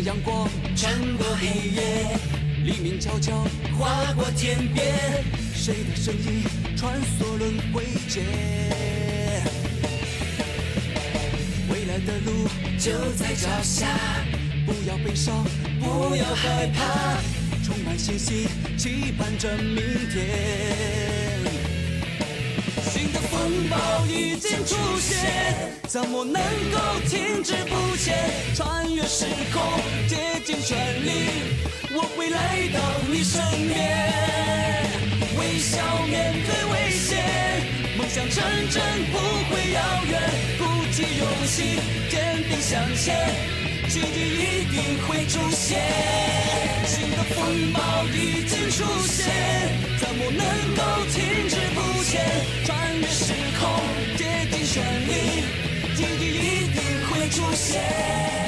阳光穿过黑夜，黎明悄悄划过天边，谁的声音穿梭轮回间？未来的路就在脚下，不要悲伤，不要害怕，充满信心，期盼着明天。新的风暴已经出现，怎么能够停滞不前？穿越时空，竭尽全力，我会来到你身边。微笑面对危险，梦想成真不会遥远。鼓起勇气，坚定向前，奇迹一定会出现。新的风暴已经出现，怎么能够停滞不前？穿越时空，竭尽全力，奇迹一定会出现。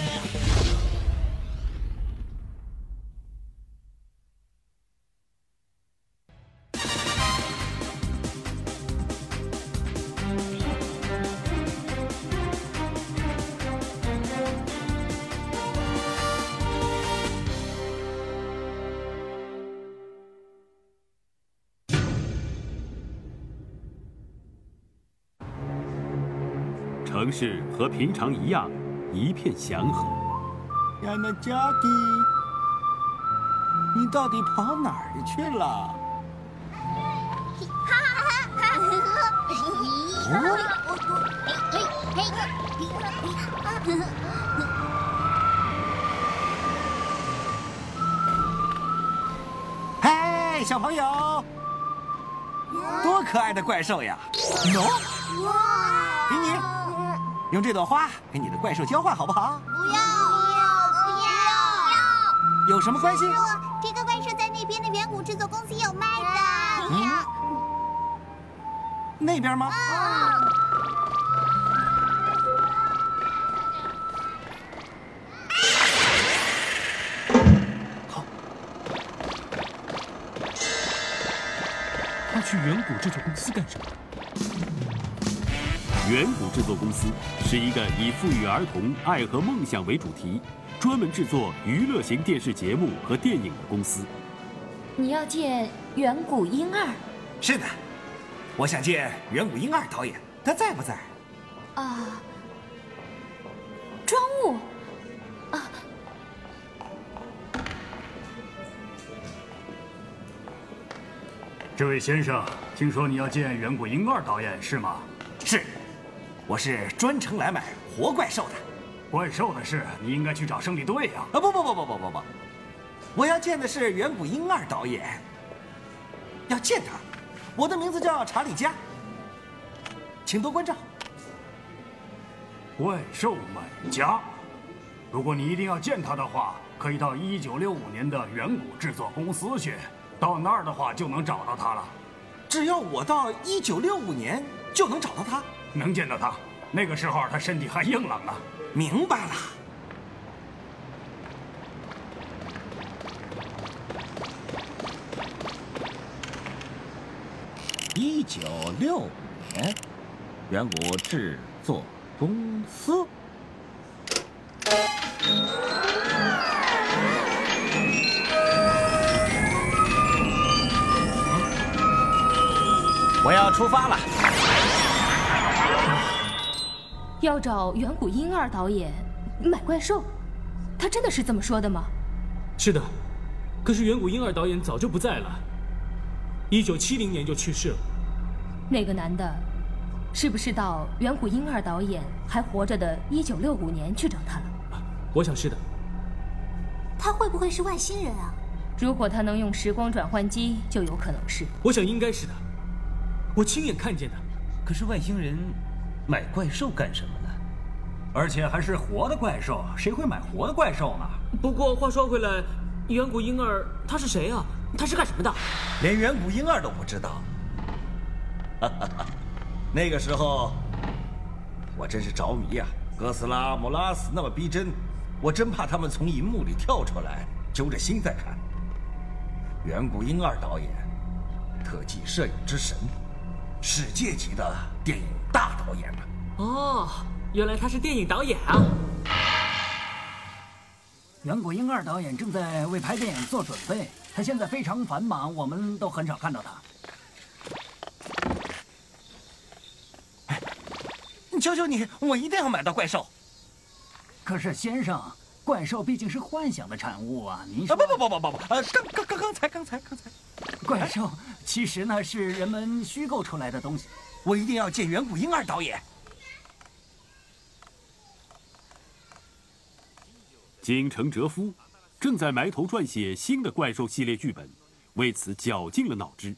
城市和平常一样，一片祥和。 亚娜加蒂，你到底跑哪儿去了？嘿，小朋友，多可爱的怪兽呀！喏，给你。用这朵花跟你的怪兽交换好不好？ 不要！ 有什么关系？ 这个怪兽在那边的远古制作公司有卖的。 那边吗？ 好。他去远古制作公司干什么？ 远古制作公司是一个以赋予儿童爱和梦想为主题，专门制作娱乐型电视节目和电影的公司。 你要见远古婴儿？ 是的，我想见远古婴儿导演，他在不在？ 庄务。 这位先生，听说你要见远古婴儿导演是吗？ 是。我是专程来买活怪兽的。 怪兽的事，你应该去找胜利队呀！ 不，我要见的是远古婴儿导演。要见他，我的名字叫查理加，请多关照。 怪兽买家，如果你一定要见他的话，可以到1965年的远古制作公司去，到那儿的话就能找到他了。 只要我到1965年就能找到他？ 能见到他，那个时候他身体还硬朗呢。 明白了。1965年，远古制作公司。我要出发了。 要找远古婴儿导演买怪兽，他真的是这么说的吗？ 是的，可是远古婴儿导演早就不在了，1970年就去世了。 那个男的，是不是到远古婴儿导演还活着的1965年去找他了？ 我想是的。 他会不会是外星人啊？ 如果他能用时光转换机，就有可能是。 我想应该是的，我亲眼看见的。 可是外星人买怪兽干什么呢？ 而且还是活的怪兽，谁会买活的怪兽呢？ 不过话说回来，远古婴儿他是谁啊？他是干什么的？ 连远古婴儿都不知道。那个时候，我真是着迷呀！哥斯拉、莫拉斯那么逼真，我真怕他们从银幕里跳出来，揪着心在看。远古婴儿导演，特技摄影之神，世界级的电影大导演了。 ， 哦，原来他是电影导演啊！ 远古婴二导演正在为拍电影做准备，他现在非常繁忙，我们都很少看到他。 求求你，我一定要买到怪兽。 可是先生，怪兽毕竟是幻想的产物啊！您说？ 不，刚才， 怪兽其实呢是人们虚构出来的东西。 我一定要见远古婴二导演。 金城哲夫正在埋头撰写新的怪兽系列剧本，为此绞尽了脑汁。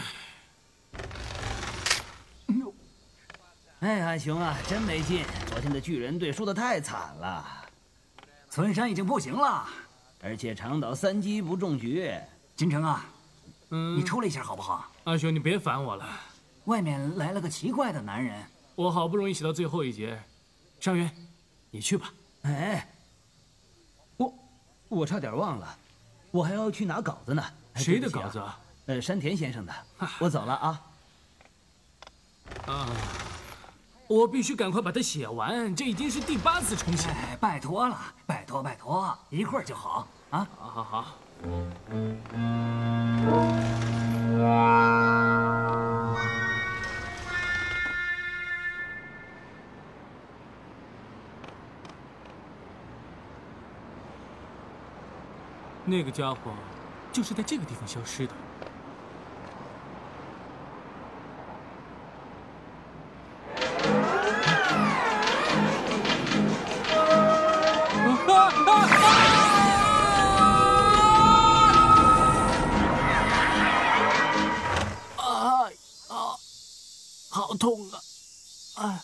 哎，阿雄啊，真没劲！昨天的巨人队输得太惨了， 村山已经不行了， 而且长岛3击不中局。 金城啊，你处理一下好不好？ 阿雄，你别烦我了。 外面来了个奇怪的男人， 我好不容易写到最后一节，上元，你去吧。 哎，我差点忘了，我还要去拿稿子呢。 谁的稿子啊？ 山田先生的。我走了啊。 我必须赶快把它写完，这已经是第8次重写。 哎，拜托了，拜托，一会儿就好啊。 好。那个家伙就是在这个地方消失的。好痛啊！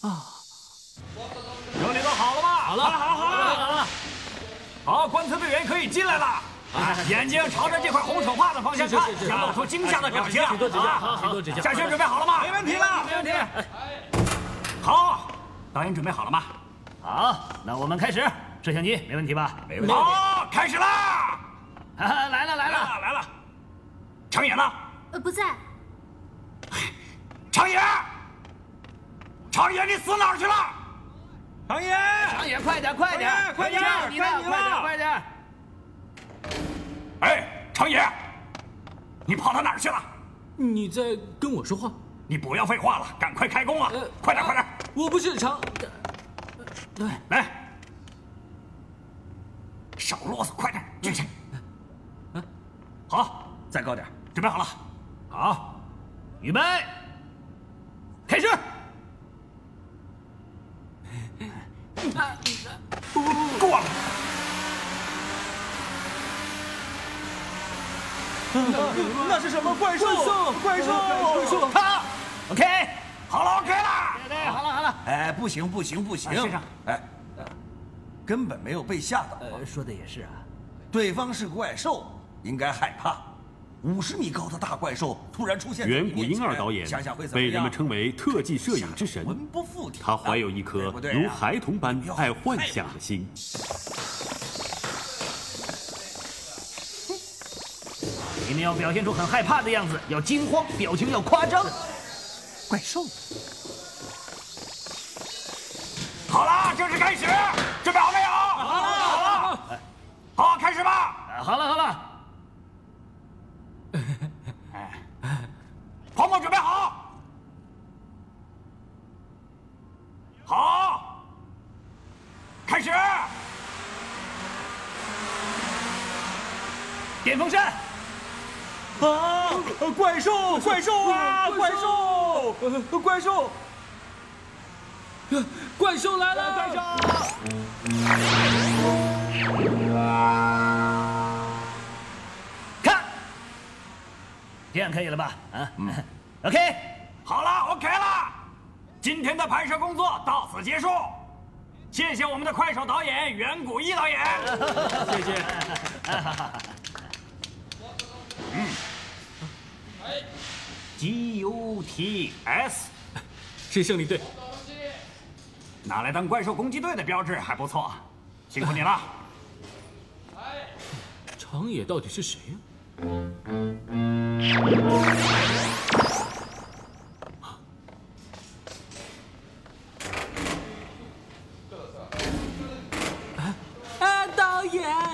整理都好了吗？好了。好，观测队员可以进来了。眼睛朝着这块红手帕的方向看，要露出惊吓的表情。 许多指教。 夏轩准备好了吗？ 没问题了， 没问题。 好，导演准备好了吗？ 好，那我们开始。摄像机没问题吧？ 没问题。 好，开始啦！ 来了。 长野呢？ 不在。 长野，你死哪儿去了？ 长野， 快点！ 快点快点！ 哎，长野，你跑到哪儿去了？ 你在跟我说话？ 你不要废话了，赶快开工啊！快点！ 我不是长，对， 来，少啰嗦，快点，进去。好，再高点，准备好了。好， 预备，开始。 过了。 那是什么怪兽？怪兽！ 好 ，OK， 好了 ，OK 了。 对，好了。 哎，不行， 先生， 哎，根本没有被吓到。 说的也是啊， 对方是怪兽，应该害怕。50米高的大怪兽突然出现。 远古婴二导演被人们称为特技摄影之神，他怀有一颗如孩童般爱幻想的心。 你们要表现出很害怕的样子，要惊慌，表情要夸张。 怪兽。 好了，正式开始，准备好没有？好了。好，开始吧。 好了。 泡沫准备好。好，开始。 电风扇。 啊！怪兽！怪兽！ 来了！ 看，这样可以了吧？OK， 好了 ，OK 了。今天的拍摄工作到此结束，谢谢我们的快手导演远古一导演。 谢谢。 GUTS 是胜利队， 拿来当怪兽攻击队的标志还不错，辛苦你了。 长野到底是谁呀？导演。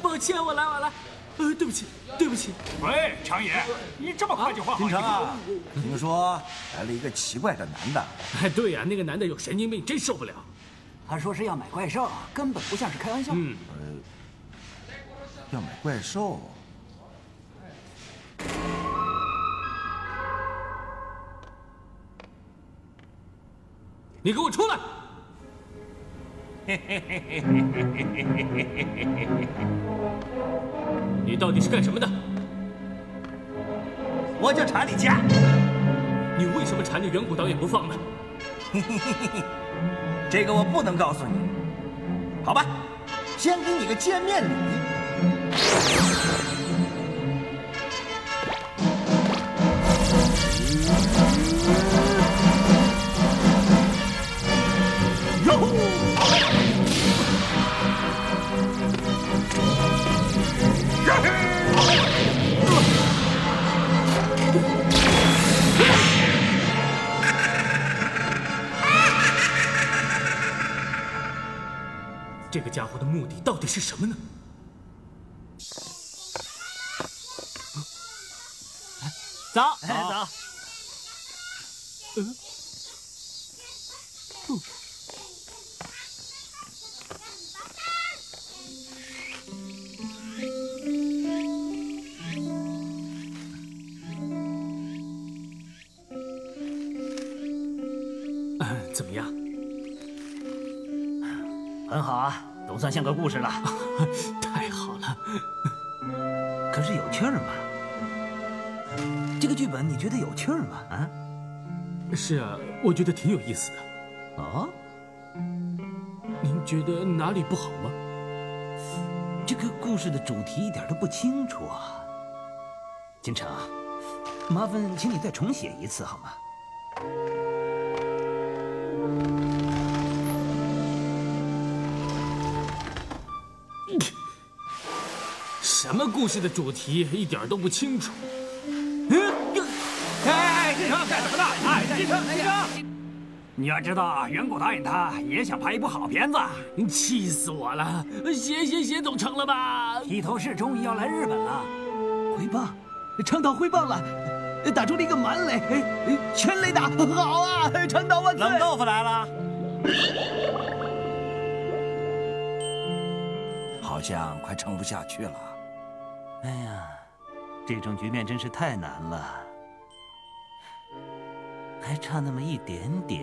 抱歉，我来晚了。对不起，对不起。 喂，长野，你这么快就换好金衣服？ 城啊，听说来了一个奇怪的男的。 对呀，那个男的有神经病，真受不了。 他说是要买怪兽，根本不像是开玩笑。 要买怪兽。 你给我出来！你到底是干什么的？ 我就查你家。 你为什么缠着远古导演不放呢？ 这个我不能告诉你。好吧，先给你个见面礼。 这个家伙的目的到底是什么呢？走，走。怎么样？ 很好啊，总算像个故事了。 太好了。 可是有趣儿吗？这个剧本你觉得有趣儿吗？啊？ 是啊，我觉得挺有意思的。 哦？ 您觉得哪里不好吗？ 这个故事的主题一点都不清楚啊。金城，麻烦请你再重写一次好吗？ 什么故事的主题一点都不清楚。 哎，金城干什么呢？哎，金城，你要知道，远古导演他也想拍一部好片子。 气死我了！写总成了吧？ 披头士终于要来日本了， 挥棒，长岛挥棒了，打出了一个满垒，全垒打，好啊！长岛万岁！ 冷豆腐来了。好像快撑不下去了。 哎呀，这种局面真是太难了，还差那么一点点，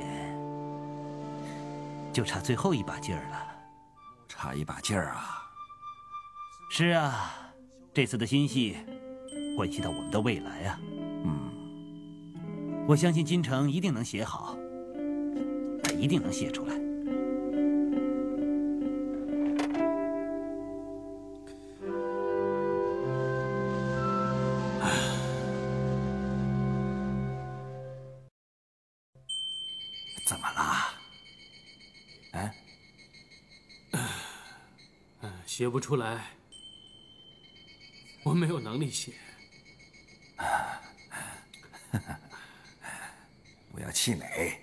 就差最后一把劲儿了。 差一把劲儿啊！ 是啊，这次的新戏关系到我们的未来啊。我相信金城一定能写好，他一定能写出来。 怎么了？ 写不出来，我没有能力写。 不要气馁。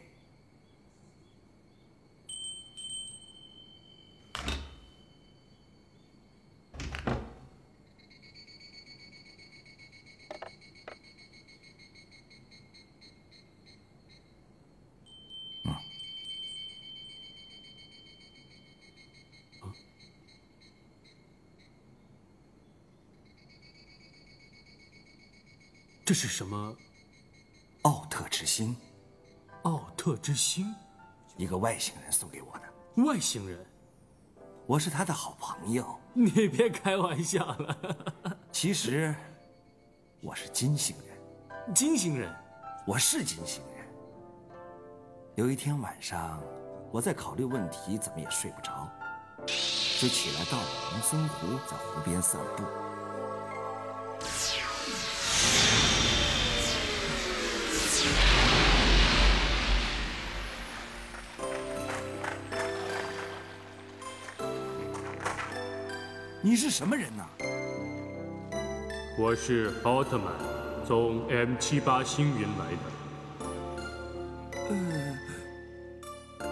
这是什么？ 奥特之星。 奥特之星， 一个外星人送给我的。 外星人？ 我是他的好朋友。 你别开玩笑了。 其实，我是金星人。 金星人？ 我是金星人。有一天晚上，我在考虑问题，怎么也睡不着，就起来到了龙森湖，在湖边散步。你是什么人呢？ 我是奥特曼，从 M78星云来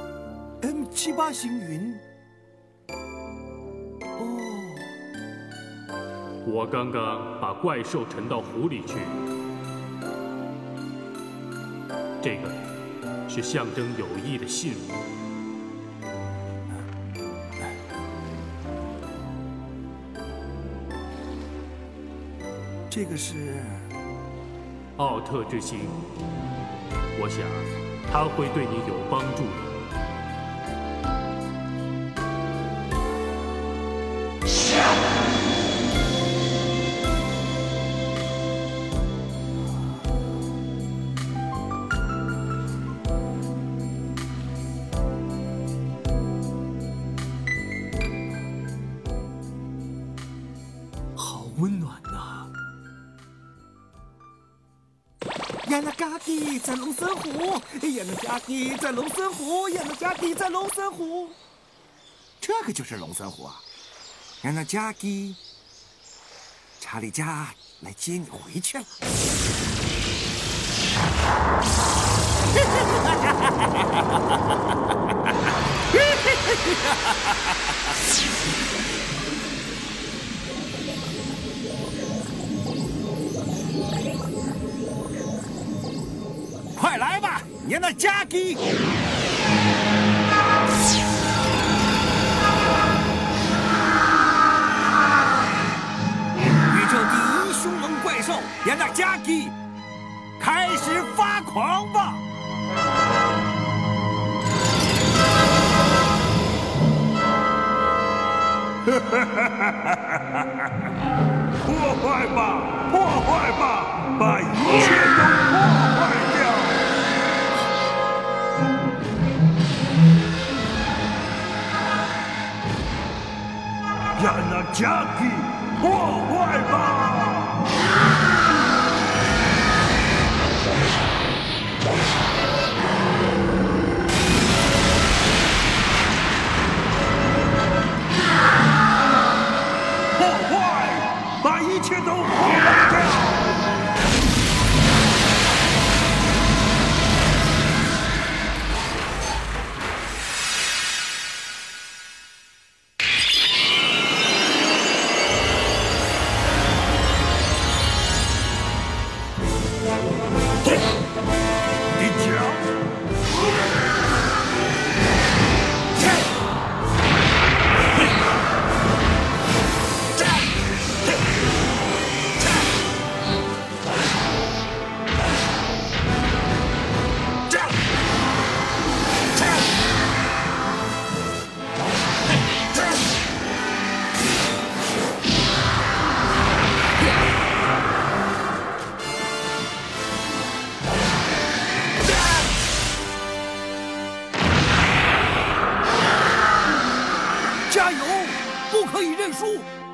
的。M78星云。哦， 我刚刚把怪兽沉到湖里去，这个是象征友谊的信物。 这个是奥特之心，我想它会对你有帮助的。 好温暖呐！亚纳加蒂在龙森湖，亚纳加蒂在龙森湖，亚纳加蒂在龙森湖。这个就是龙森湖啊！亚纳加蒂，查理加来接你回去了。快来吧，亚纳加蒂！宇宙第一凶猛怪兽亚纳加蒂，开始发狂吧！ 破坏吧，破坏吧，把一切都破坏掉！亚纳加蒂，破坏吧！破坏，把一切都破坏掉！ 加油，不可以认输！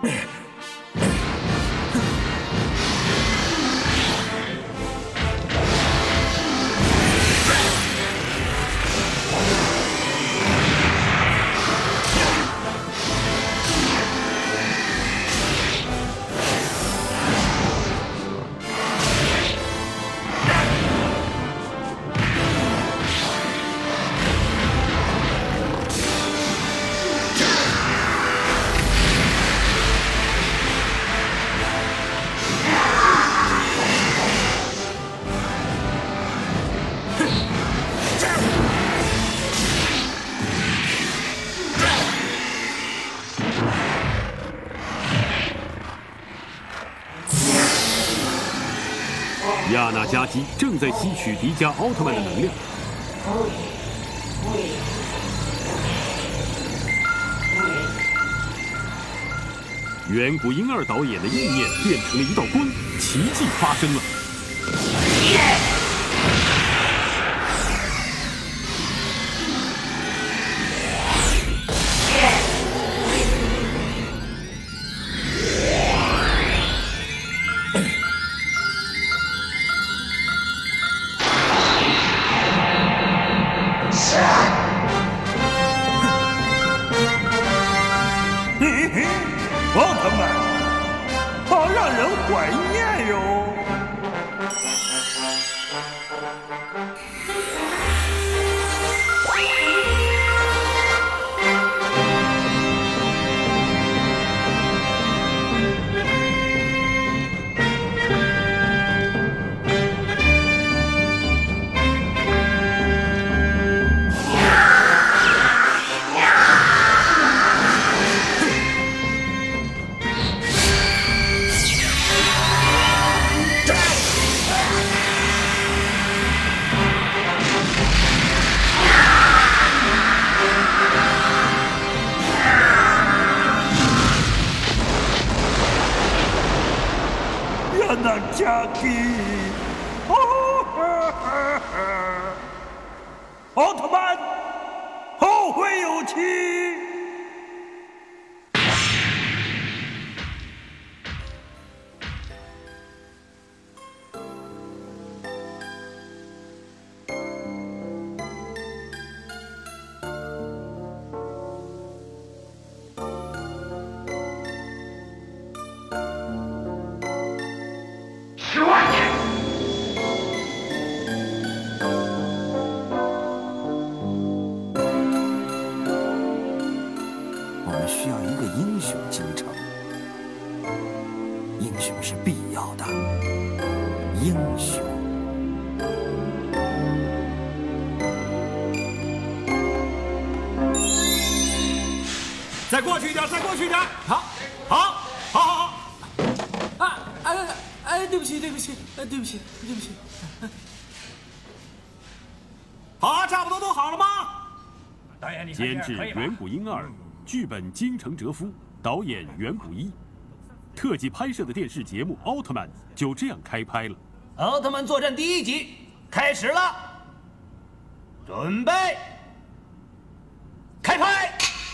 亚纳加基正在吸取迪迦奥特曼的能量。远古婴儿导演的意念变成了一道光，奇迹发生了。 奥特曼，好让人怀念哟！ 加基，奥特曼，后会有期。 需要一个英雄京城，英雄是必要的，英雄。 再过去一点，再过去一点，好，好，好，好，好。 对不起，对不起，对不起，对不起。 好，差不多都好了吗？ 导演，你监制远古婴二。剧本金城哲夫，导演远古一，特技拍摄的电视节目《奥特曼》就这样开拍了。 奥特曼作战第1集开始了，准备，开拍。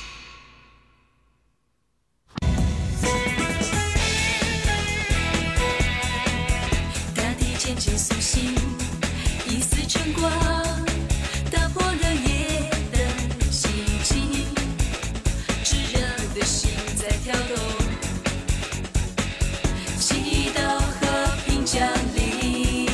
大地渐渐苏醒，一丝晨光打破了夜的寂静。的心在跳动，祈祷和平降临。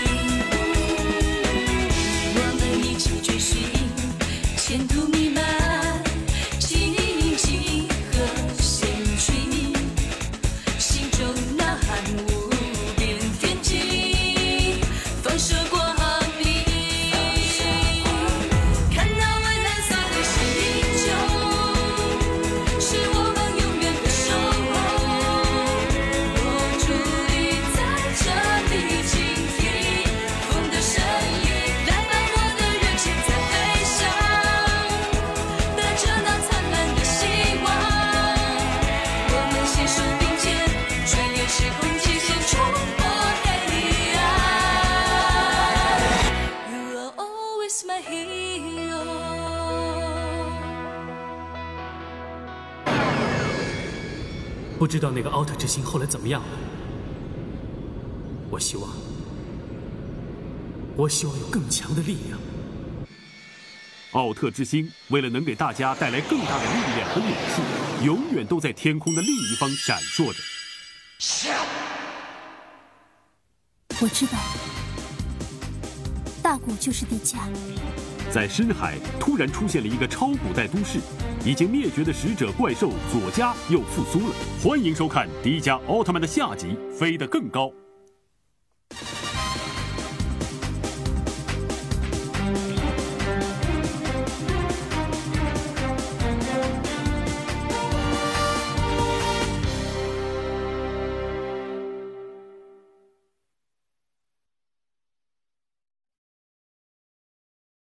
我们一起追寻前途弥漫荆棘和险峻，心中呐喊无边天际，放射光明，看到蔚蓝色的星球。是我们永远的守候，我伫立在这里倾听风的声音，来吧，我的热情在飞翔，带着那灿烂的希望，我们携手并肩，穿越时空极限，冲破黑暗。You are always my hero。 不知道那个奥特之星后来怎么样了？我希望有更强的力量。 奥特之星为了能给大家带来更大的力量和勇气，永远都在天空的另一方闪烁着。 我知道，大古就是地家。 在深海突然出现了一个超古代都市，已经灭绝的使者怪兽佐加又复苏了。欢迎收看迪迦奥特曼的下集《飞得更高》。